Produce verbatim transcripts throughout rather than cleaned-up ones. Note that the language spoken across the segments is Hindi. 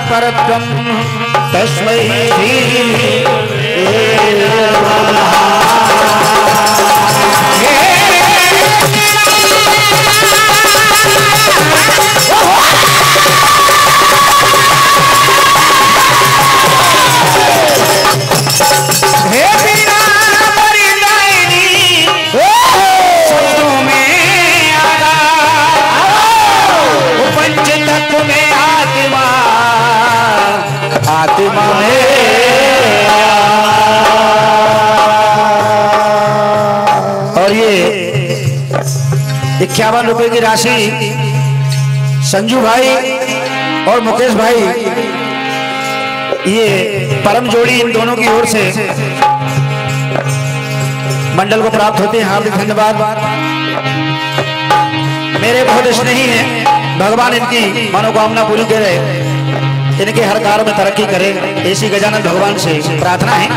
परब्रह्म तस्मै श्री नमः। आत्मा में और ये इक्यावन रुपए की राशि संजू भाई और मुकेश भाई, ये परम जोड़ी इन दोनों की ओर से मंडल को प्राप्त होते हैं। हार्दिक धन्यवाद। मेरे बहुत स्नेही हैं, भगवान इनकी मनोकामना पूरी करे, इनके हर कार्य में तरक्की करे, ऐसी गजानन भगवान से प्रार्थना है।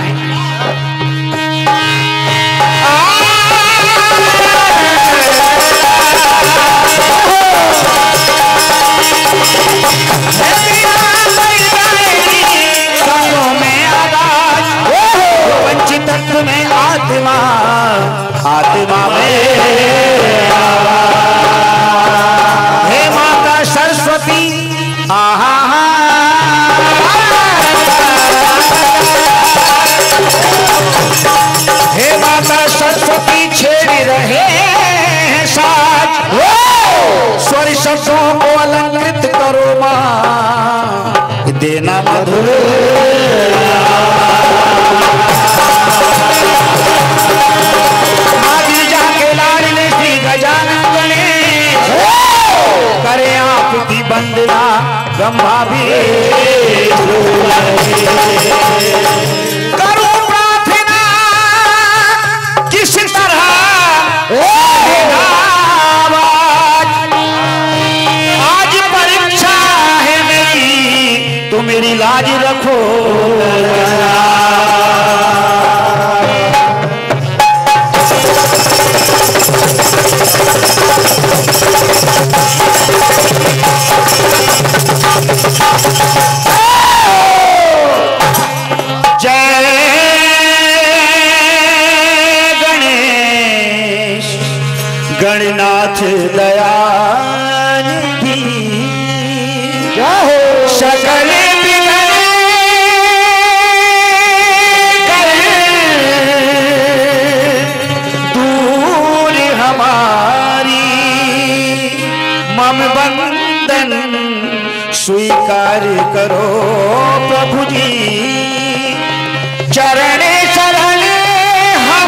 वंचित तत्व में आत्मा आत्मा में हे माता सरस्वती आहा हे माता सरस्वती छेड़ रहे हैं साज, स्वर शब्दों को अलंकृत करो मां, देना मधुर आदि जाके लाडले श्री गजानन गणेश करे आपकी वंदना ब्रह्मा भी करो प्रार्थना किस तरह आज परीक्षा है मेरी, तो मेरी लाज रखो। गणनाथ दयानिधि सकल बिगड़ कर दूर हमारी, मम बंदन स्वीकार करो प्रभु जी, चरण शरण हम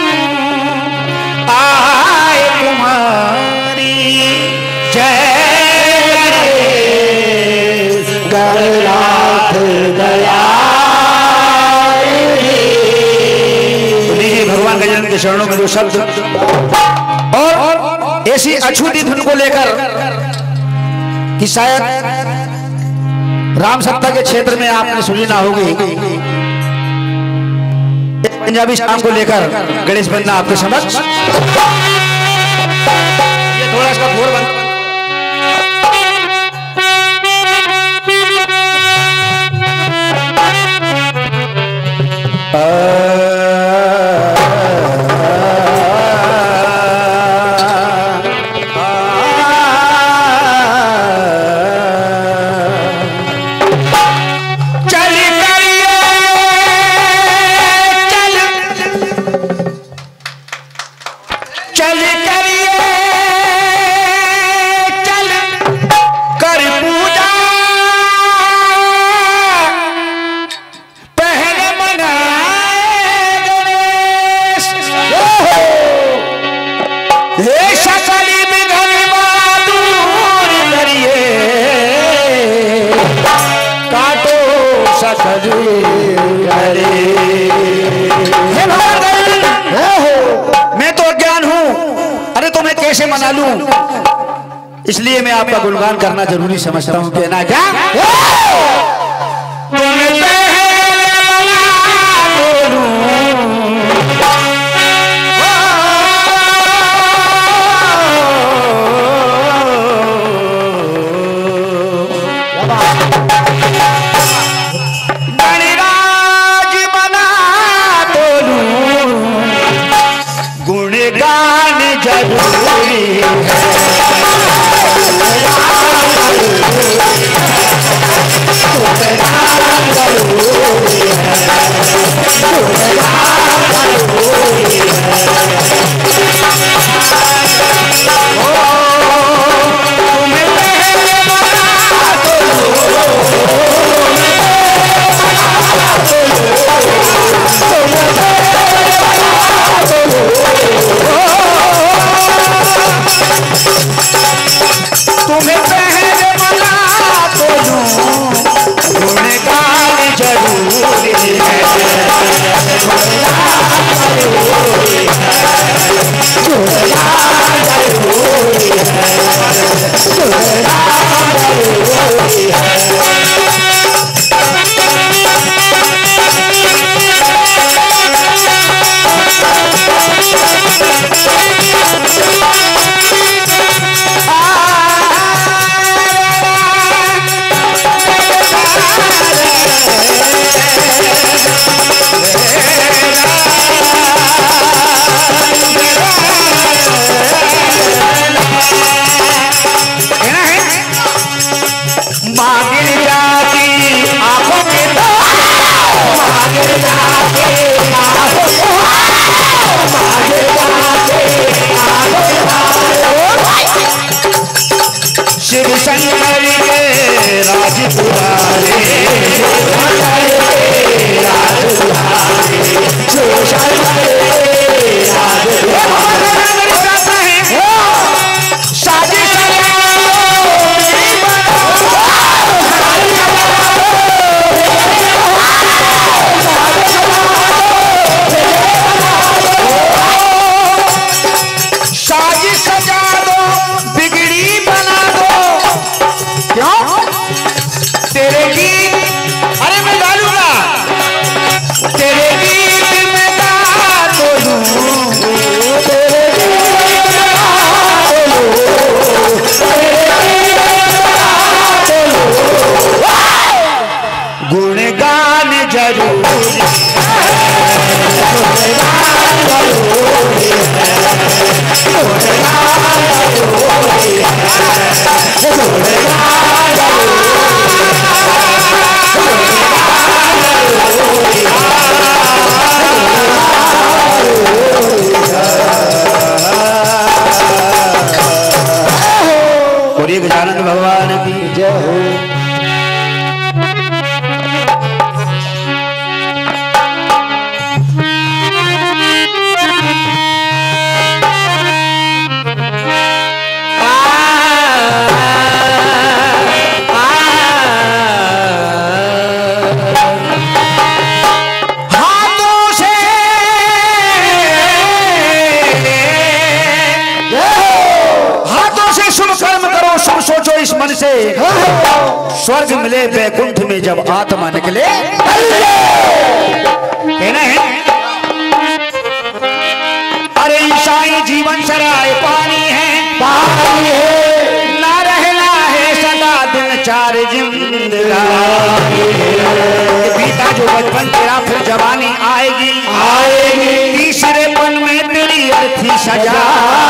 आए तुम्हारी, जय गणनाथ दयानिधि। लीजिए भगवान गजानन के चरणों में दो शब्द और ऐसी अछूती धुन को लेकर कि शायद राम सत्ता के क्षेत्र में आपने सुनी ना होगी, पंजाबी शाम को लेकर गणेश बंदना आपके समक्ष। ये थोड़ा इसका घोर बंद मैं तो अज्ञान हूं, अरे तो मैं कैसे मना लूं, इसलिए मैं आपका गुणगान करना जरूरी समझता हूं। कहना क्या माँ गिरजा की आंखों के माँ गिरजा की आंखों माँ गिरजा की आंखों शिव शंकर के राज दुलारे राज दुलारे शिव शंकर गुणगान जरूरी बोलिए गजानन भगवान की जय हो। इस मन से स्वर्ग मिले वैकुंठ में जब आत्मा निकले कहना है। अरे ईसाई जीवन सराय पानी है पानी है ना रहना है सदा दिन चार जिंदगानी बीता जो बचपन तेरा फिर जवानी आएगी आएगी तीसरे पल में तेरी अर्थी सजा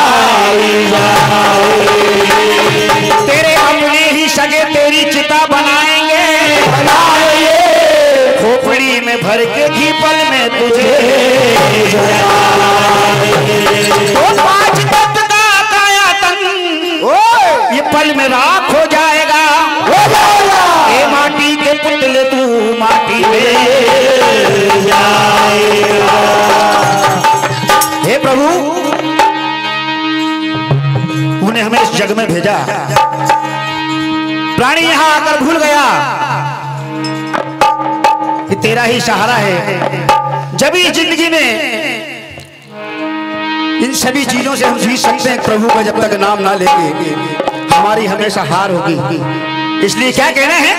तेरे अपने ही सगे तेरी चिता बनाएंगे बनाएंगे खोपड़ी में भर के घी पल में तुझे तो पांच तत्व का कायातन ये पल में राख हो जाएगा ए माटी के पुतले तू माटी में जाएगा। हे प्रभु उन्हें हमें इस जग में भेजा प्राणी यहां आकर भूल गया कि तेरा ही सहारा है। जब इस जिंदगी में इन सभी चीजों से हम जीत सकते हैं प्रभु का जब तक नाम ना लेंगे हमारी हमेशा हार होगी। इसलिए क्या कहना है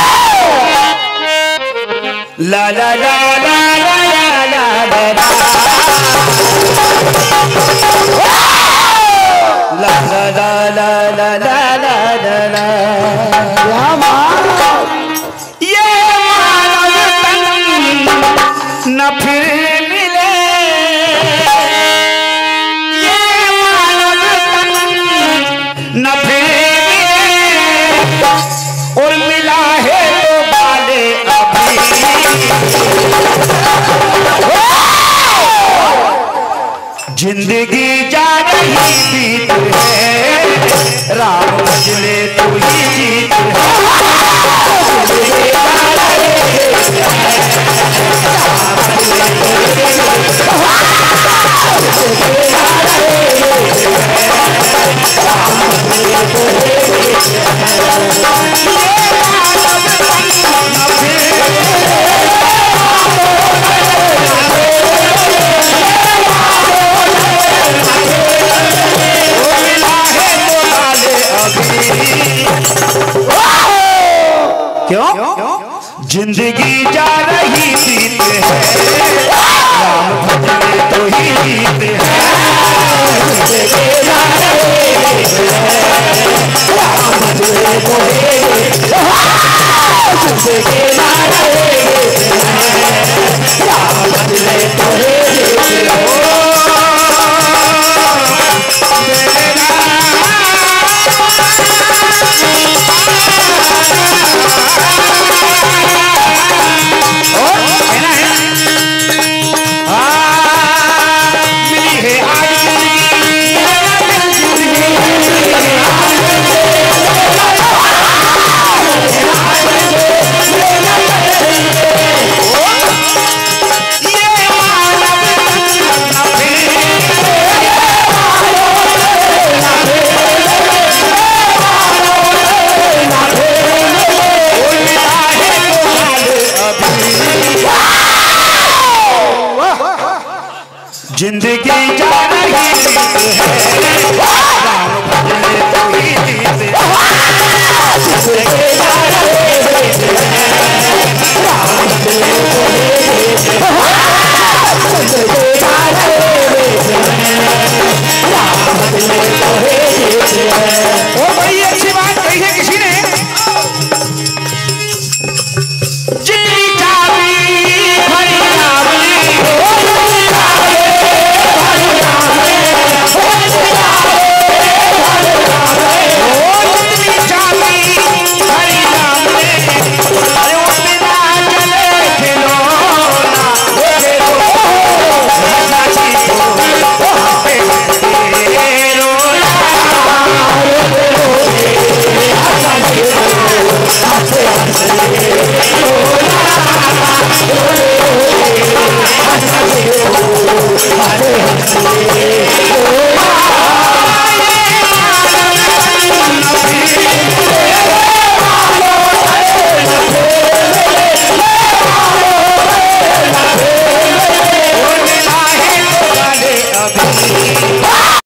ला ला ला ला ला ला ला ला ला ला ला ला ला ला ला ये मानव तन न फिर मिले ये मानव तन न फिर मिले और मिला है तो बाले अभी जिंदगी जा रही बीत है राम भजले तू ही जीत है क्यों जिंदगी जा रही बीत है राम भजने तो ही जीत है जिंदगी जा रही बीत है राम भजने तो ही जीत है जिंदगी जा रही बीत है राम भजने तो ही जीत है। Oh जिंदगी जा रही है राम भजन तो ही जीत है। जिंदगी जा रही है राम भजन तो ही जीत है। जिंदगी जा रही है राम भजन तो ही जीत है। ओ बड़ी अच्छी बात कही है किसी ने। Hare